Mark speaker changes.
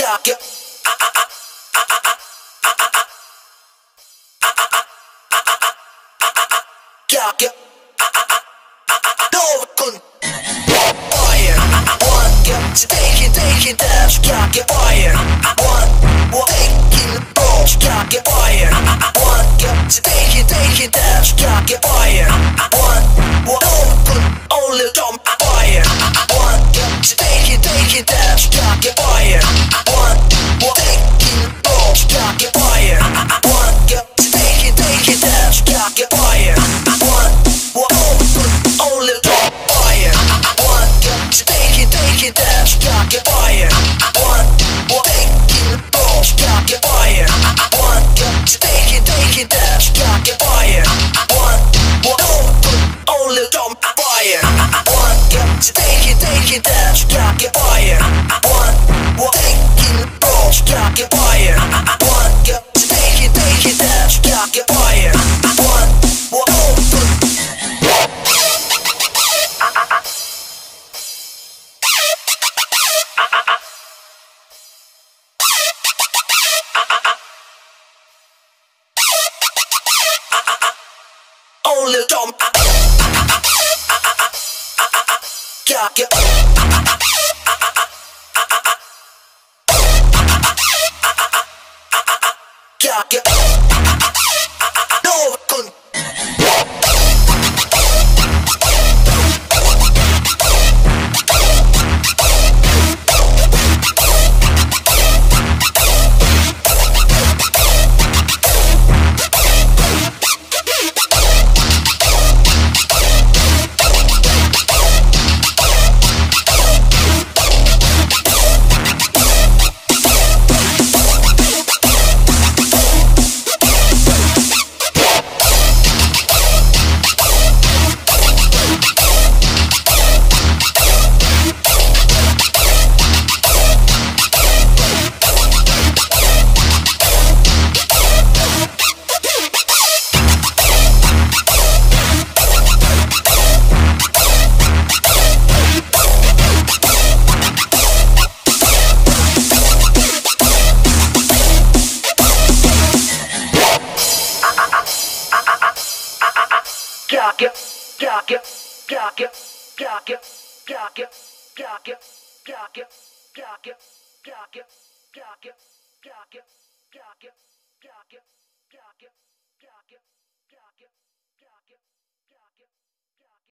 Speaker 1: Taking dash, get fire. One, taking the ball, get fire. One, taking dash, get fire. One, only dumb fire. One, taking dash, get fire. One, taking the ball, get fire. One, taking dash, get fire. One, only dumb fire. One, taking dash, get fire. One, taking the ball, get fire. One, taking dash, get fire. One, only dumb fire. One, taking dash, get fire. One, taking the ball, get fire. One, taking dash, get fire. Only dumb no good. Get